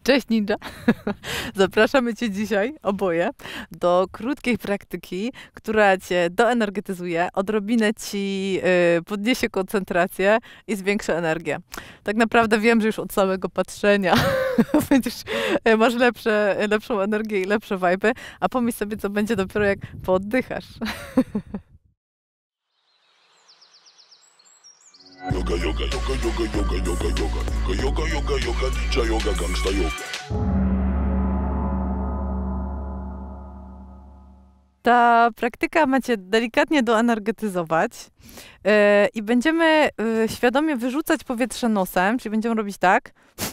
Cześć Ninja! Zapraszamy Cię dzisiaj, oboje, do krótkiej praktyki, która Cię doenergetyzuje, odrobinę Ci podniesie koncentrację i zwiększa energię. Tak naprawdę wiem, że już od samego patrzenia masz lepszą energię i lepsze vibe, a pomyśl sobie, co będzie dopiero jak pooddychasz. Yoga, yoga, yoga, yoga, yoga, yoga, yoga, yoga, yoga, yoga, ninja yoga, gangsta yoga. Ta praktyka ma Cię delikatnie doenergetyzować i będziemy świadomie wyrzucać powietrze nosem, czyli będziemy robić tak.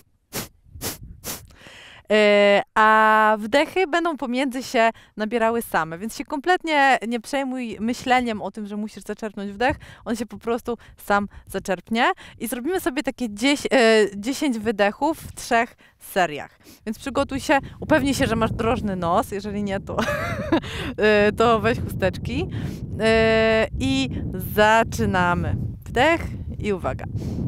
A wdechy będą pomiędzy się nabierały same, więc się kompletnie nie przejmuj myśleniem o tym, że musisz zaczerpnąć wdech, on się po prostu sam zaczerpnie i zrobimy sobie takie 10 wydechów w 3 seriach. Więc przygotuj się, upewnij się, że masz drożny nos, jeżeli nie, to, to weź chusteczki i zaczynamy. Wdech i uwaga.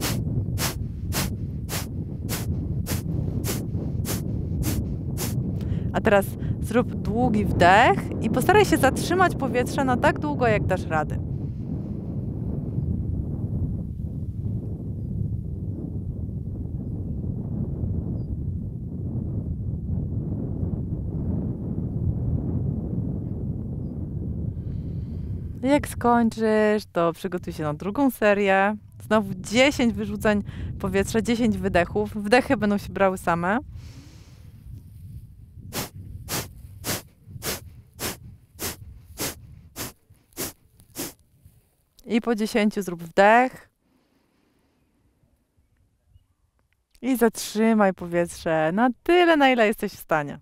A teraz zrób długi wdech i postaraj się zatrzymać powietrze na tak długo, jak dasz rady. Jak skończysz, to przygotuj się na drugą serię. Znowu 10 wyrzucań powietrza, 10 wydechów. Wdechy będą się brały same. I po 10 zrób wdech. I zatrzymaj powietrze na tyle, na ile jesteś w stanie.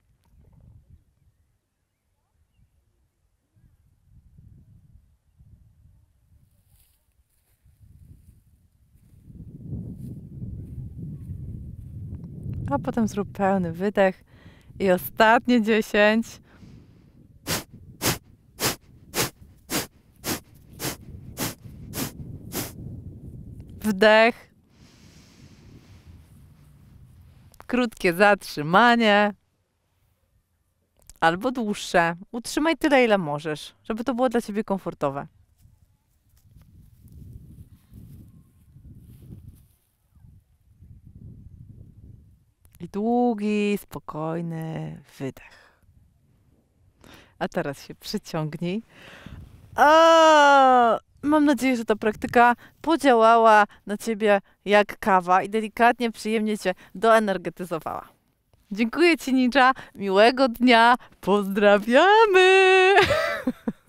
A potem zrób pełny wydech. I ostatnie 10. Wdech. Krótkie zatrzymanie. Albo dłuższe. Utrzymaj tyle, ile możesz, żeby to było dla Ciebie komfortowe. I długi, spokojny wydech. A teraz się przyciągnij. Mam nadzieję, że ta praktyka podziałała na Ciebie jak kawa i delikatnie, przyjemnie Cię doenergetyzowała. Dziękuję Ci, Ninja. Miłego dnia. Pozdrawiamy!